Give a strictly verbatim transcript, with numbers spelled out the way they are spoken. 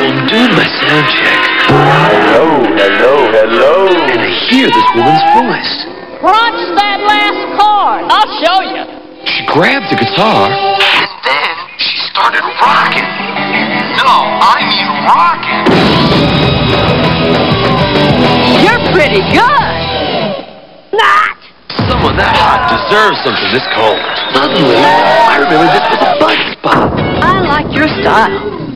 I'm doing my sound check. Hello, hello, hello. And I hear this woman's voice. Crunch that last chord. I'll show you. She grabbed the guitar. And then she started rocking. No, I mean rocking. You're pretty good. Not. Someone that hot deserves something this cold. Suddenly, I remember this was a bus spot. I like your style.